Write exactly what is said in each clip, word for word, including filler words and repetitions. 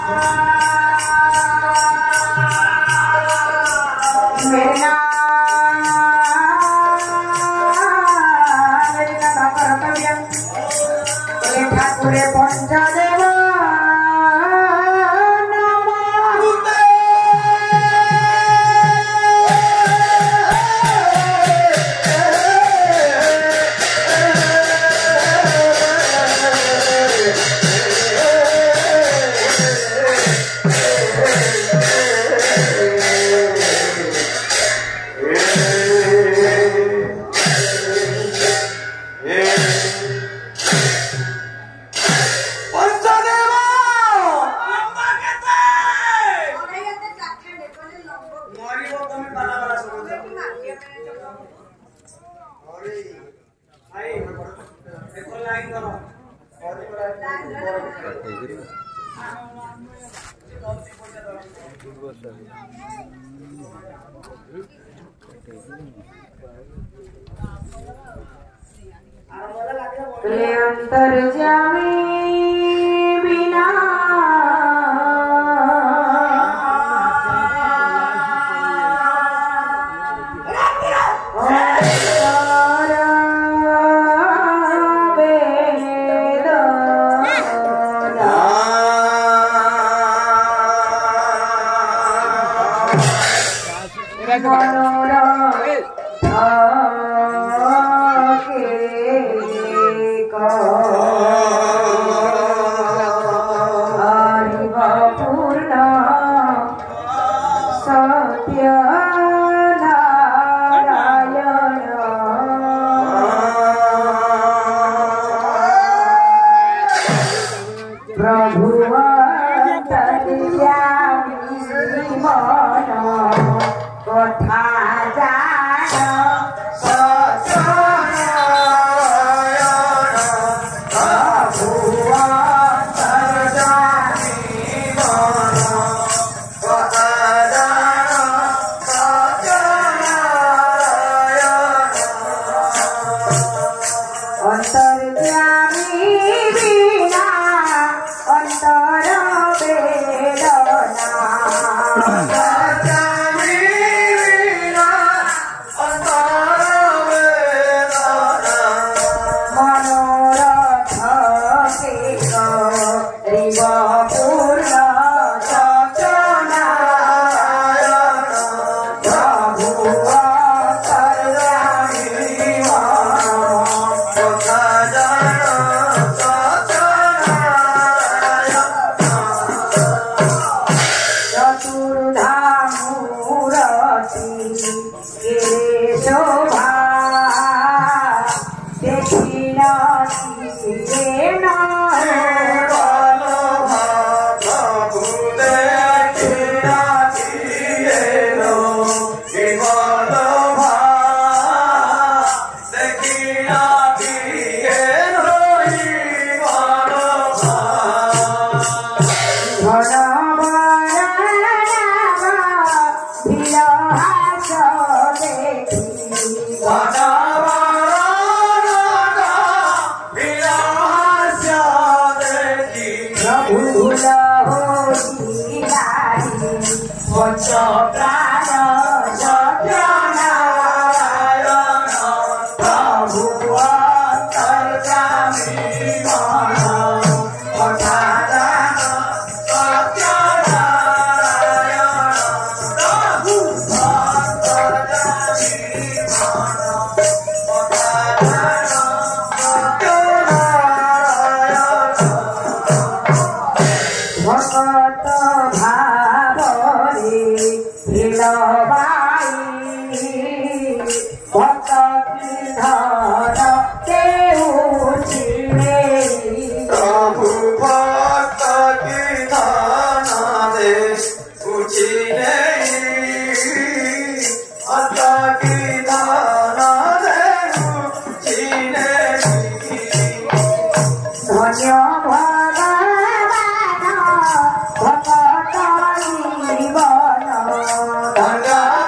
Tanga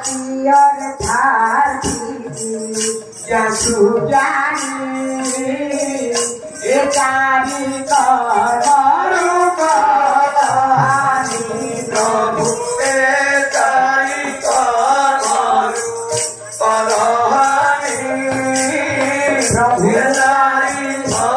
पियर थाती जासु जानी ए चारी करु कहानी प्रभु ए चारी करु कहानी प्रभु चारी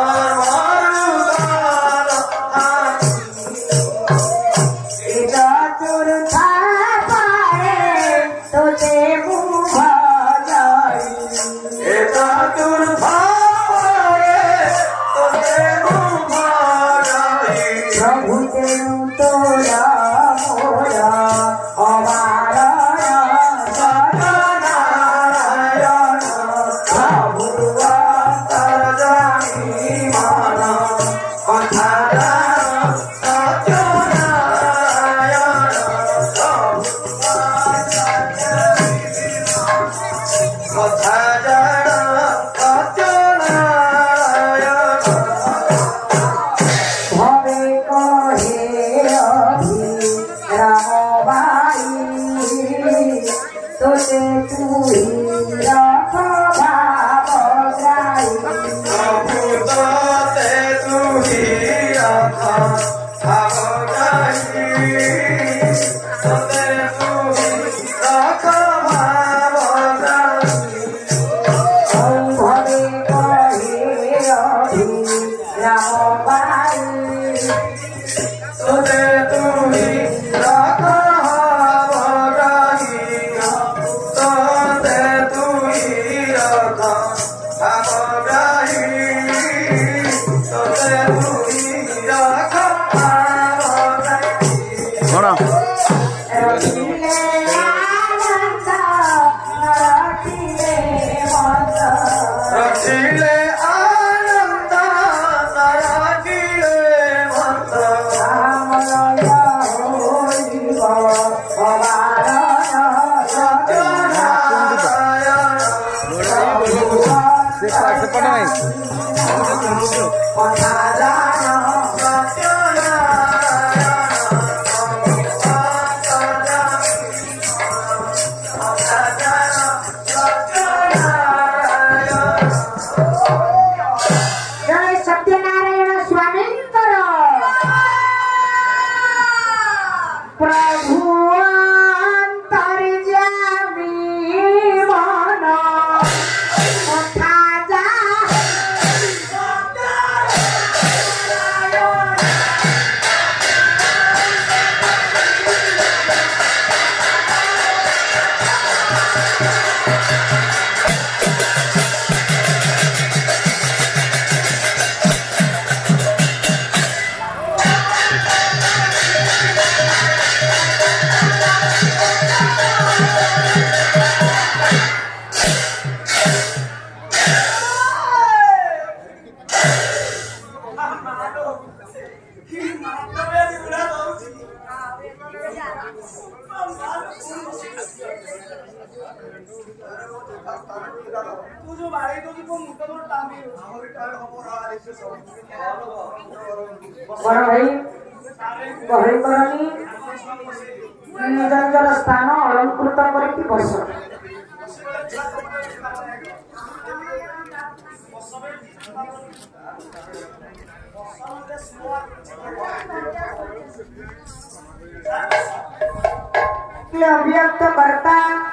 बड़ भाई गहरी करनी निज निजर स्थान अलंकृत करके बस अव्यक्त कर्ता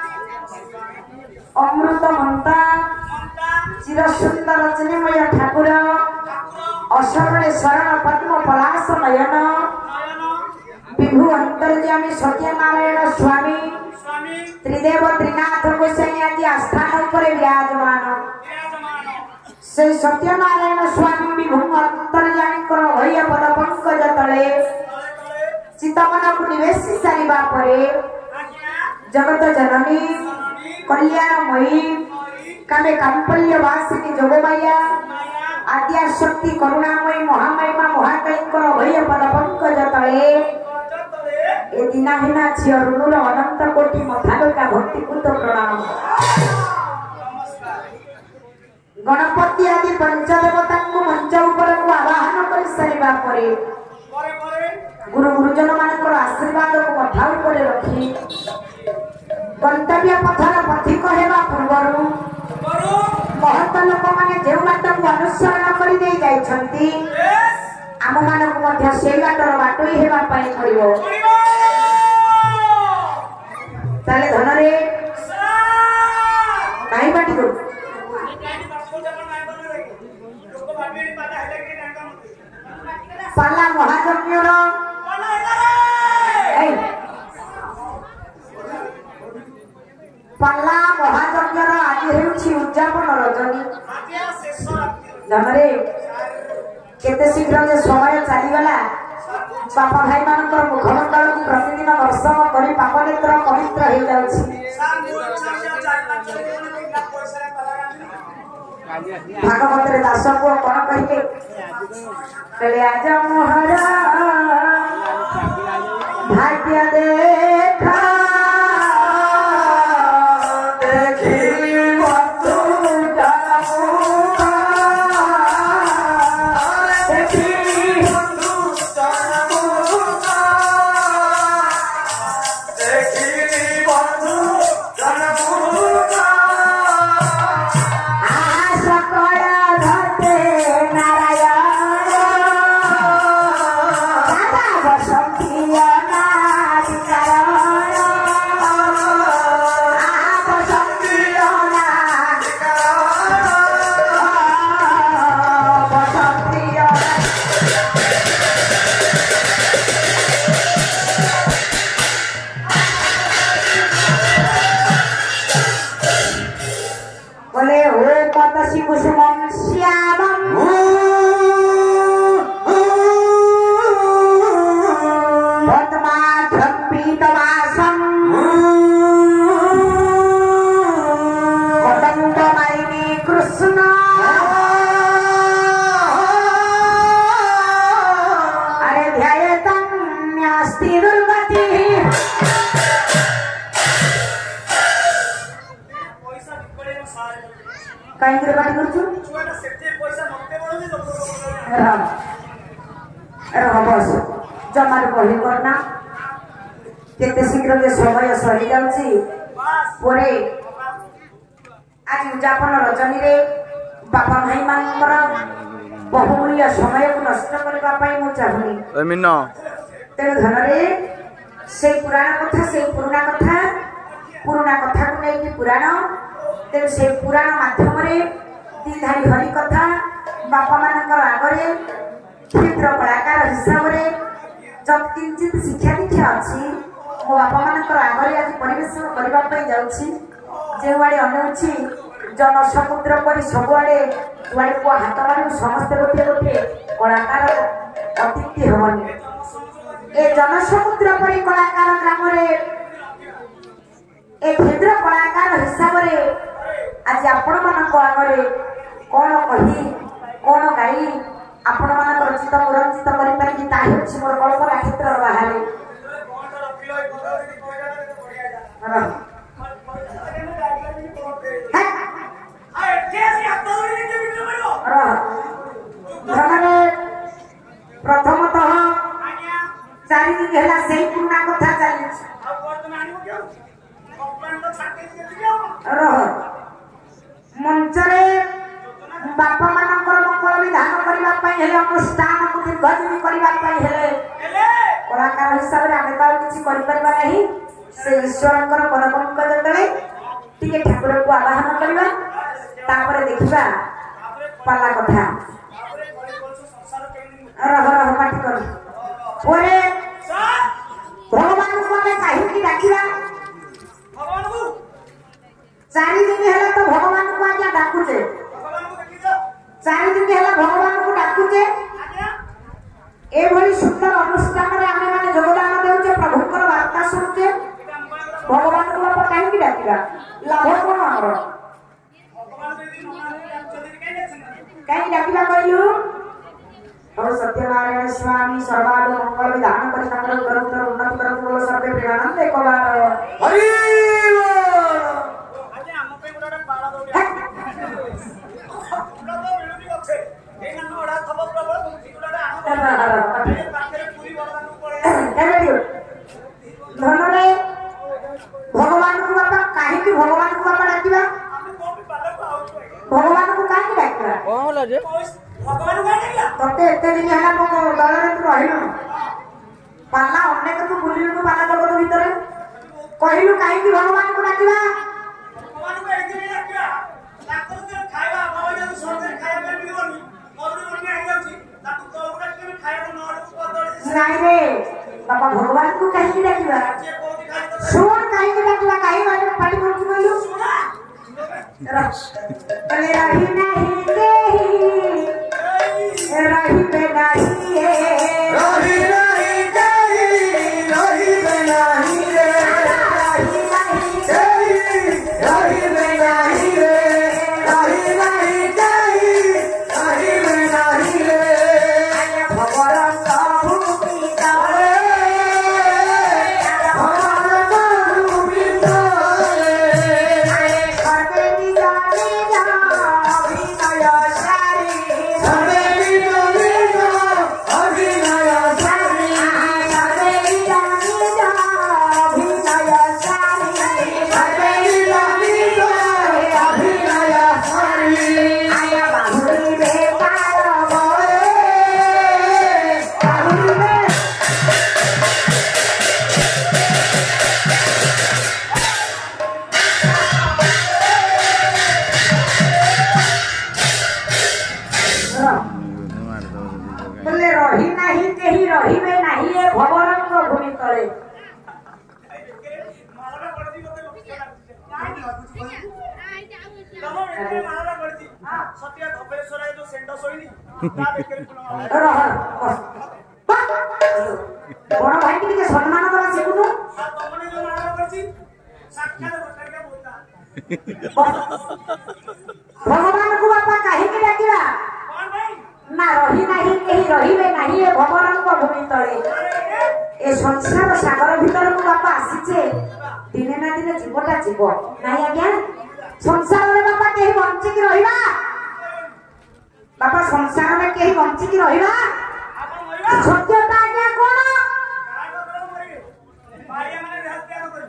अमृत मंता चिर सुंदर चिन्मय ठाकुर असरणे शरण पद्म पलाश नयन विभु अंतर्यामी सत्यनारायण स्वामी त्रिदेव त्रिनाथ गोसाई आदि आस्थान पर विराजमान से सत्यनारायण स्वामी विभु अंतर्यामी भय पद पंकज तले चितमन को निवेश सारिबा परे जगत जननी कल्याणमयी कामे कांपल्य वासिनी जोगमाया आद्या शक्ति करुणामयी महामहिमा महाकायकर भय पद पंकज तले ए दिनाहीना झिय ऋणुर अनंत कोटि मथालका भक्तिपूत प्रणाम। गणपति आदि पंचदेवता को मंच ऊपर को आवाहन कर सारिबा परे गुरु गुरुजन मानकर आशीर्वाद को मथा ऊपर रखी गंतव्य पथर पथिक हेबा पूर्वरु महत लोक माने जे बाट को अनुसरण करि दे जाइछंती आम मानक मध्य सेई बाटर बाटोई हेबा पई पड़िबो ताले धन रे काई बाटी को पाला महायज्ञ रो पाला महायज्ञ रो आज हेउछि उद्यापन रजनी जमरे केते शीघ्र जे समय चली गला बापा भाई मानकर मुखमंडल को प्रतिदिन दर्शन करी पाप नेत्र पवित्र हो जाउछि भागवत रे दास को कोन कहिके कले आज मोहरा भाग्य देखा जमार कही करना केते शीघ्र जे समय सरी जाउछि परे आज उद्यापन रजनी रे बापा भाई मानकर बहुमूल्य समय को नष्ट करबा पई मु चाहुनी मीना तेरे धन रे से पुराण कथा से पुराना कथा पुराना कथा को नै कि पुराण तेरे से पुराण माध्यम रे तीधारी हरि कथा बापा मानकर आगरे चित्र कलाकार हिसाब रे जब किंचित शिक्षा दीक्षा अच्छी मो बापा मानकर आगरे आज परिवेशन करबा पई जाउछि जेवाड़े अनुछि जन समुद्र परि सबुआड़े वाड़े को हाथ मारू समस्त गोटे गोटे कलाकार अतिथि हवनी ए जन समुद्र परि कलाकार ग्राम रे ए क्षेत्र कलाकार हिसाब रे आज आपण मानक आगरे कोन कही कोन गाई आपण मानकर चित्त पुरंजित करि पारि ता हेछि मोर कल्पना क्षेत्र बाहरे प्रथमतः चारि दिन हेला से पुराना कथा चली मंचरे बापा मानकर मंगल विधान करबा पई हेले अनुष्ठान को दीर्घजीवी करबा पई हेले कलाकार हिसाब रे आमे तो किछि करि परबा नहीं से ईश्वरकर पदपंक जतले टिके ठाकुर को आवाहन करबा तापर देखिबा पाला कथा रह रह पाटी कर ओरे भगवान को हमें काहे की डाकिबा भगवान को चारि दिन हेला तो भगवान को आज्ञा डाकुचे चारि दिन हेला भगवान को डाकुचे ए भली सुंदर अनुष्ठान रे आमे माने योगदान देउचे प्रभुकर वार्ता सुनते भगवान को आप काहे की डाकिबा लाभ कोन हमर भगवान यदि नमानी काहे डाकिबा कहलु और सत्यनारायण स्वामी सर्वाद मंगल विधान करि ताकर उत्तर उत्तर उन्नत करत बोल सर्वे प्रेमानंद एक बार हरि आज हम पे गुडा बाळा दौड़ी गुडा तो मिलुनी अच्छे ए नन ओडा थब प्रबल मुक्ति गुडा आनो पाखरे पूरी वरदान पळे धन रे भगवान को बापा जे भगवान को देखला तते एते दिन हैला मो दलरे तू रहिलु पाला अनेक तू बुलिलु तू पाला जगत भीतर कहिलु काहे कि भगवान को डाकिबा भगवान को एक दिन डाकिबा ताको तो खाଇବା बाबा जे सोते खाଇବା ପାଇଁ मिलबनी मरुडी मरुडी आइ जाउची ताको तोर डाकिबे खाଇବା नोड बदल नहीं रे बाबा भगवान को काहे कि डाकिबा जे कोठी खाली तो सुन काहे कि डाकिबा काहे बारे पाटी बोलछु बोलु सुना अरे रही नहीं देही रही पे नहीं है रही नहीं देही रही पे नहीं रे रही नहीं देही रही पे नहीं रे रही नहीं देही रही पे नहीं रे भगवान का भूमि तारे भगवान को भूमि तारे करते नी जाने जा अभिनय सारी हरे वीरो अभिनय सारी करते नी जाने जा अभिनय सारी हरे वीरो अभिनय सारी आया बाहुली बेकार बोले बाहुली बे बोले रही नहीं केही रहिबे नहीं ए भगवान को भूमि तले माला पड़ती मते तम एके माला पड़ती सत्य धबेश्वर जो सेंड सोइनी ता बेकरी फुल रह बड़ भाई के सम्मान करा सिकुनु तमने जो माला पड़ती साक्षात भगवान का बोलता भगवान को बापा काहे के डाकिबा कौन भाई ना रही नहीं केही रहिबे नहीं ए भगवान को भूमि तले ए संसार सागर भीतर को बापा आसीचे दिने ना दिने जीवटा जीव नाही आज्ञा संसार रे बापा केही बंची की रहिबा बापा संसार में केही बंची की रहिबा आपन मरिया सत्यता आज्ञा कोन काय बदल मरिए भाई माने हत्या करी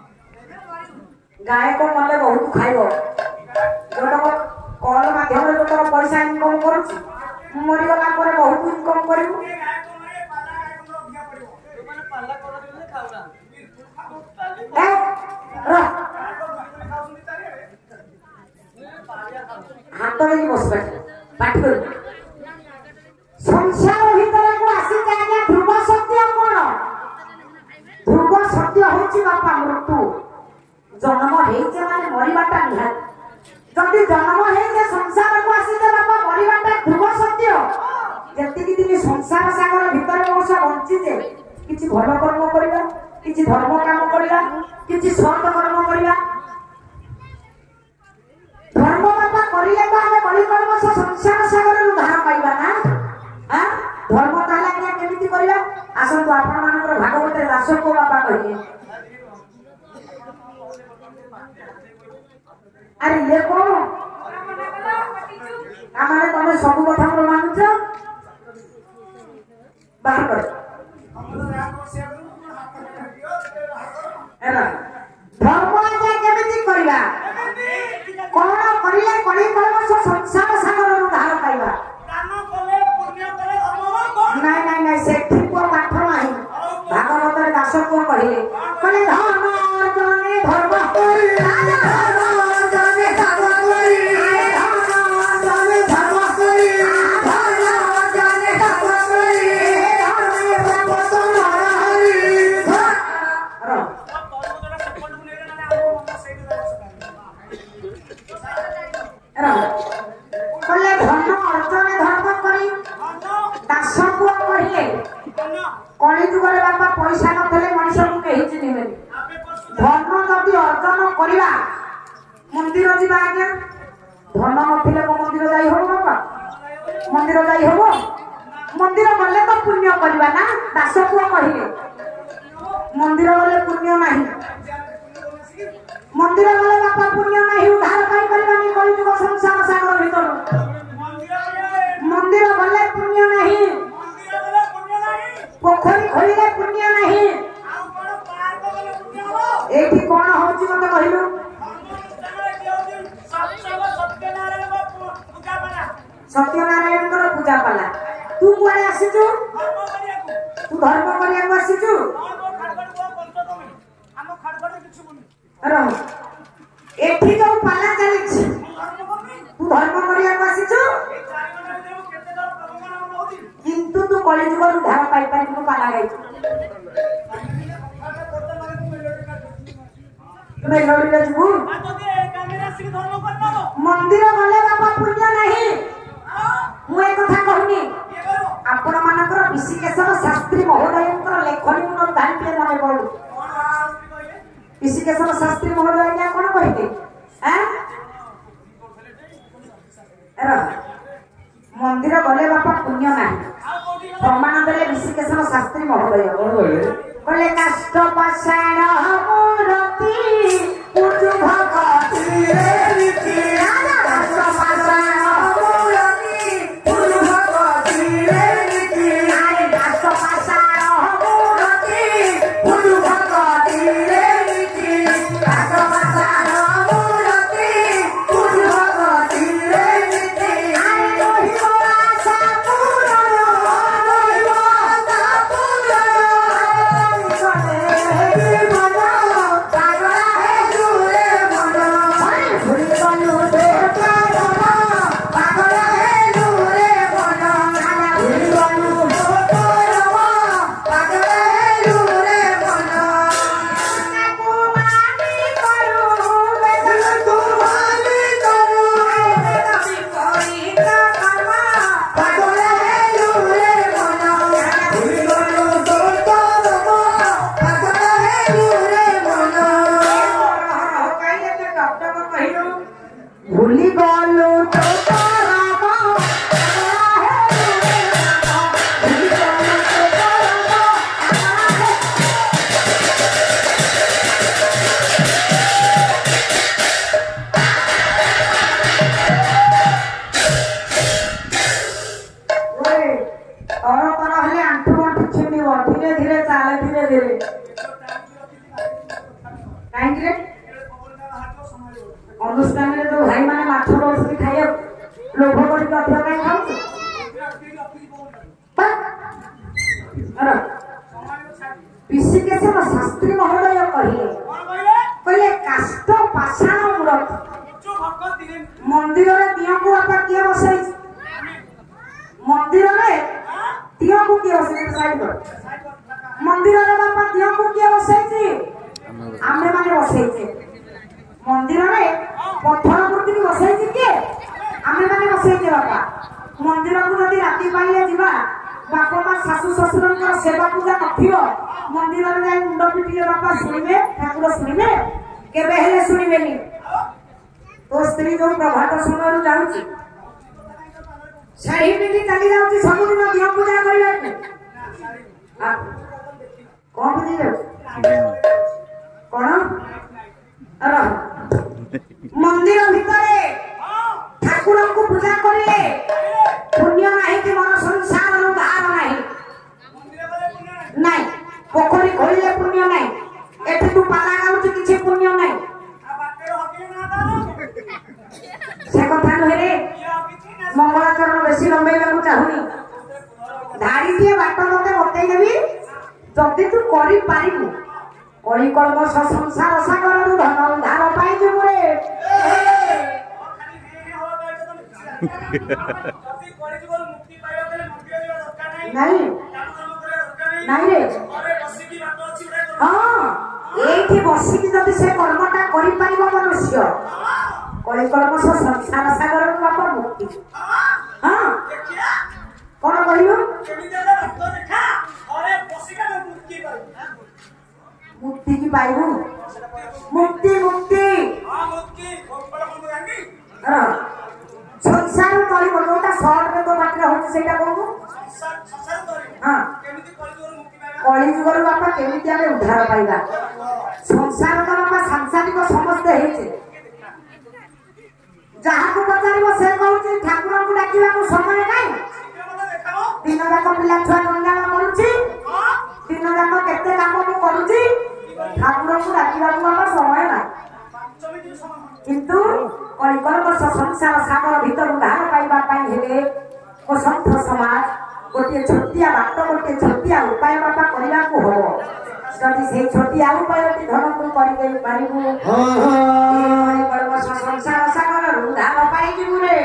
गाय को मले बहुत खाइबो जोटा को कॉल माध्यम रे जोटा पैसा इनकम करूची मरि गला पर बहुत इनकम करिबो ये गाय को मरिए पाला गाय को भिया पड़िबो माने पाला कर दिले खाउना ए रह गाय को भिया खाउनी तारे हाथ में बसबे पाठ कर संसार भीतर को आसी जागे ध्रुव सत्य कोन ध्रुव सत्य होची बापा मृत्यु जन्म हेचे माने मरिबाटा निहात जति जन्म हेचे संसार को आसी जे बापा मरिबाटा ध्रुव सत्य जति कि दिन संसार सागर भीतर मोस बंची जे किछि भल कर्म करिबा किछि धर्म काम करिबा किछि सत कर्म करिबा धर्म बापा करिले तो हमें कली कर्म से संसार सागर उद्धार पाइबा ना हां धर्म ताला के केमिति करिबा आसंतु आपण मानकर भागवत दास को बापा कहिए अरे ये कौन हमारे तुम सब कथा को मानुछ बाहर कर एला धर्म आज्ञा केमिति करिबा कोन करिले कली कर्म से संसार सागर उद्धार पाइबा दान कले पुण्य कले धर्म कोन नहीं नहीं नहीं सेठी को पाठ नाही भागवत दास को कहिले कले धर्म जने धर्म करी राजा धर्म जने धर्म करी धर्म जने धर्म करी धर्म जने धर्म करी धर्म भगवत हरि रो कले धर्म अर्जन धर्म करी दास को कहिले कली जुगरे बापा पैसा नथले मनुष्य को केही चिन्हिबेनी धर्म जदि अर्जन करिबा मंदिर जीवा आज्ञा धर्म नथिले को मंदिर जाई हो बापा मंदिर जाई हो मंदिर गले तो पुण्य करिबा ना दास को कहिले मंदिर गले पुण्य नाही मंदिर गले बापा पुण्य नाही उद्धार पाई करबानी कली जुग संसार सागर भीतर मंदिर गले पुण्य नाही पोखरी खोलिले पुण्य नाही एठी कोन होची मते कहिलु सत्य पूजा पाला तू कुआडे आसीचु तू धर्म करिया को आसीचु रह एठी जो पाला चली तू धर्म करिया को आसीचु किंतु तू कॉलेज को उधार पाई पाई तू पाला गई मेलोडी रे जू मंदिर गले बापा पुण्य नहीं मु एक कथा कहनी आपण मानकर ऋषिकेशर शास्त्री महोदयंकर लेखनी मन धानटे मने पड़ू ऋषिकेशर शास्त्री महोदय क्या कोन कहिते हैं एरा मंदिर गले बापा पुण्य नहीं प्रमाण देले ऋषिकेशर शास्त्री महोदय बोले काष्ट पाषाण मूर्ति पूजु भगवती रे रीति काष्ट पाषाण मूर्ति पूजु भगवती रे रीति अरे काष्ट पाषाण मूर्ति पूजु भगवती रे रीति काष्ट पाषाण मूर्ति पूजु भगवती रे रीति अरे लोहित आशा पूर्ण लोहित आशा पूर्ण भूली गलो तो धीरे धीरे चाले धीरे धीरे अनुष्ठान में जो भाई माने माछ रोटी खाए लोभ करी कथा काई खाऊ अरे ऋषिकेशर शास्त्री महोदय कहिले कहले काष्ट पाषाण मूर्ति मंदिर रे दिया को आपा किए बसई मंदिर रे दिया को किए बसई साइड कर मंदिर रे बापा दिया को किए बसई आमे माने बसई मंदिर में पत्थर मूर्ति बसई किए आमे माने बसई बापा मंदिर को यदि राति पाइले जीवा बापा मां सासु ससुरंकर सेवा पूजा नथियो मंदिर में जाई मुंड पिटिले बापा सुनिबे ठाकुर सुनिबे केबे हेले सुनिबेनी तो स्त्री जो प्रभात समय जाउची शाही पिटी चली जाउची सब दिन दिया पूजा करिया कौन बुझिले कौन अरे मंदिर भितरे ठाकुर को पूजा करिले पुण्य नहीं कि मन संसार उद्धार नहीं नहीं पोखरी खोलिले पुण्य नहीं एठी तू पाला गाउछ किछि पुण्य नहीं से कथा नहे मंगलाचरण बेसी लंबेला को चाहुनी धाड़ी दिए बाट मते बतै देबी जति तू करि पारिबु कଳି कल्म संसार सागर रु धन उद्धार पाइ जु रे नहीं नहीं रे हाँ एठी बसिकी जदि से कर्मटा करि पारिबो मनुष्य कଳି कल्म संसार सागर रु बाप मुक्ति हाँ कोन कहियो मुक्ति की पाइबु मुक्ति मुक्ति संसार कଳି कोनटा शॉर्ट में तो बाटरे होची सेटा कहू हां कଳି जुगर बापा केमिति आमे उद्धार पाइबा संसार का बापा सांसारिक समस्त हेचे जहाँ को पचारिबो से कहूची ठाकुर को डाकिबा को समय नाही दिन जाक पिला छुआ गंगा करूची दिन जाक केते काम को करूची ठाकुर को डाकिबा को बापा समय नाही किंतु कଳି कल्म संसार सागर भीतर उद्धार पाइबा पाई हेले असंख्य समाज गोटे छोटिया बाट गोटे छोटिया उपाय बापा करने को हम जदि से छोटिया उपाय धन तू करू संसार सागर धान पाई जीवु रे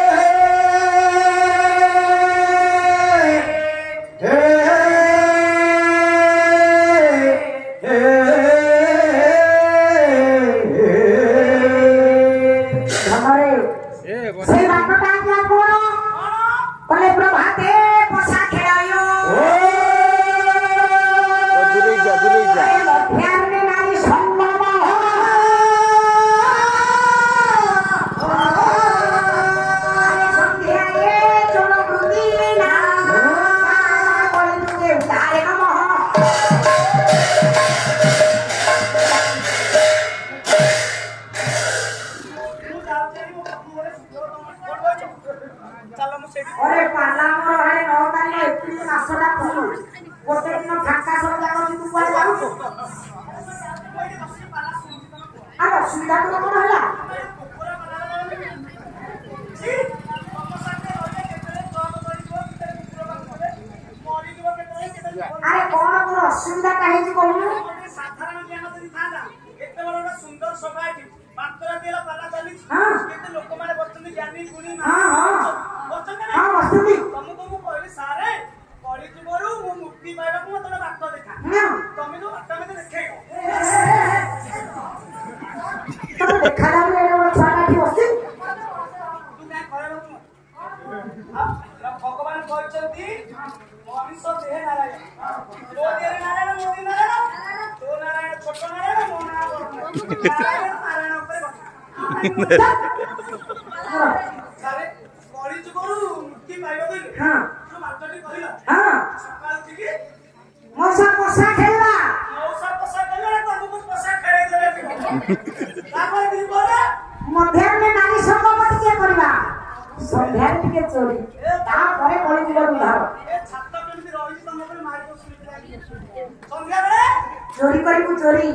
चोरी करू चोरी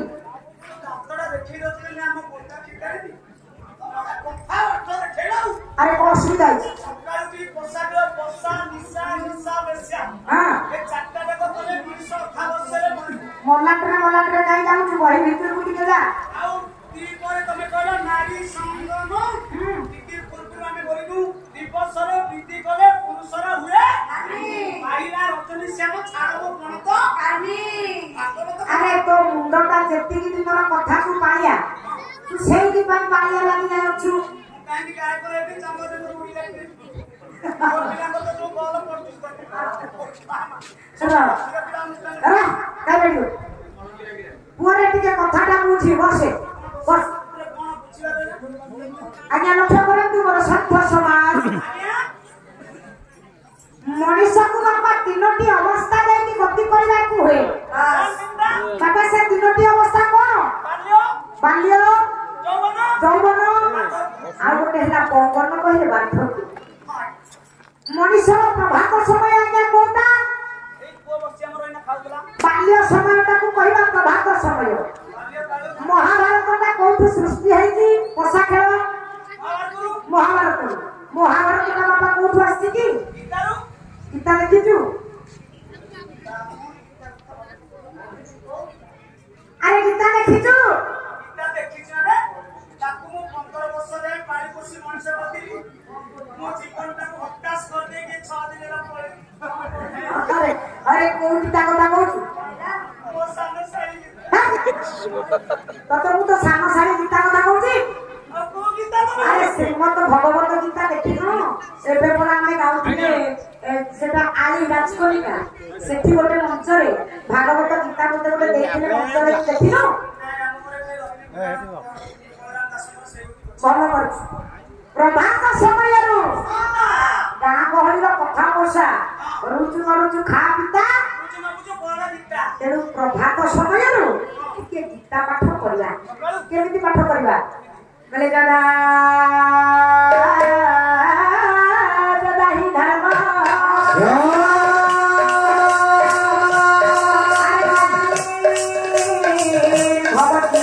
अरे कौन सुविधा है मलाटरे मलाटरे नहीं जाऊँ तू बड़ी भीतर को टिके जा आउ ती पर तमे कहलो नारी संगम टिके पूर्व में बोलिनु दिवसर प्रीति कले पुरुषर हुए आईला रचनी श्याम छाड़बो गणत कानी अरे तो मुंडटा जेति की दिनर कथा तू पाइया तू सेई की पाई पाइया लागि जाय अछु कानी काय करे कि चमदे मुड़ी लागि और पिलांग तो जो बॉल पड़ती सुनो अरे काय बेडियो पुरे टिके कथाटा बुझी बसे बस आज्ञा लक्ष्य करंतु मोर सत्य समाज मनुष्य को बाबा तीनोटी अवस्था जाई गति करबा को होए बाबा से तीनोटी अवस्था कोन बाल्य यौवन यौवन आ गोटे हला पौगन कहिले बार्धक्य मनुष्य प्रभात समय आज्ञा कोता बाल्य समयटा को कहबा प्रभात समय महाभारतटा कोठु सृष्टि हैची पोषा खेल महाभारत महाभारतटा बाबा कोठु आसी की गीता देखिछु अरे गीता देखिछु गीता देखिछु रे ताकू मु पंद्रह वर्ष रे पारी पोसी मनुष्य बतिली मो जीवनटा को हताश कर दे के छह दिन ला पड़े अरे अरे कोन गीता কথা कहू मो सामने सारी तत मु तो सानो सारी गीता কথা कहूची को गीता तो अरे श्रीमद भगवत गीता देखिनु एबे परा ଆମେ गाउथिले सेटा आली राजकनिका सेठी गोटे मंच रे भागवत गीता गोटे गोटे देखिले मंच रे देखिनु ଭଲ କରିଛୁ ପ୍ରଭାତ ସମୟରୁ ଗାଁ ଗହଳିର କଥା ବର୍ଷା ରୁଚୁ ନ ରୁଚୁ ଖା ପିତା ତେଣୁ ପ୍ରଭାତ ସମୟରୁ ଟିକେ ଗୀତା ପାଠ କରିବା କେମିତି ପାଠ କରିବା ବୋଲେ ଦାଦା ଦାଦା ହି ଧର୍ମ ଭଗବତୀ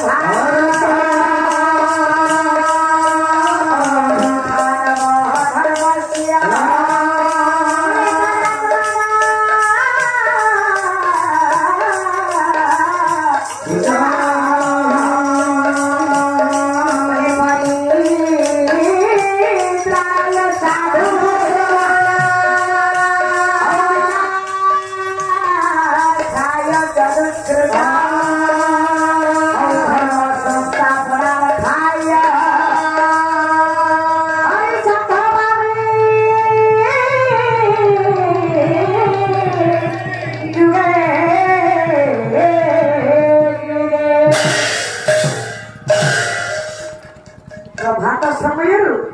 प्रभात समय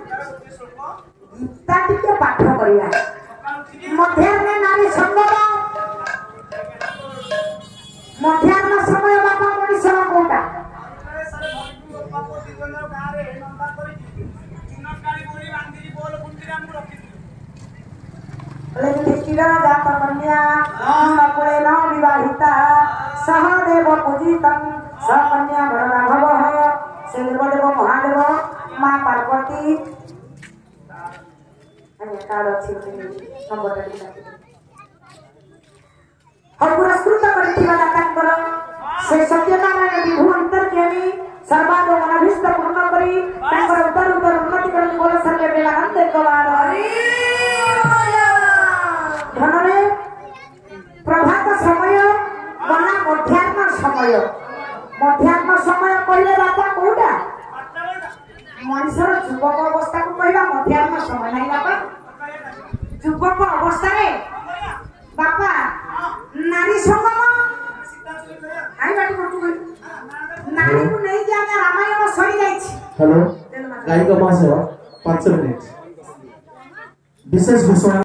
गीता टिके पाठ करिया मध्याह्न नारी संगम मध्याह्न समय बापा मनीष कोटा विवाहिता सहदेव पूजितम सकन्या भरराघव से देवदेव महादेव माँ पार्वती और पुरस्कृत करथिबा दातांकर से सत्यनारायण विभु अंतर्ज्ञानी सर्वाद अनभिष्ट पूर्ण करी तांकर उतर उतर उन्नति करन बोल सर्वे बेलानंद कलार धनरे प्रभात समय गला मध्याह्न समय मध्याह्न समय कहले बापा कोडा मनुष्यर युवक अवस्था को कहला मध्याह्न समय नहीं बापा युवक अवस्था रे बापा नारी संगम आई बाटी कोटु नारी को नहीं जाने रामायण सरी जाइछि। हेलो गायिका महाशय पाँच मिनिट विशेष घोषणा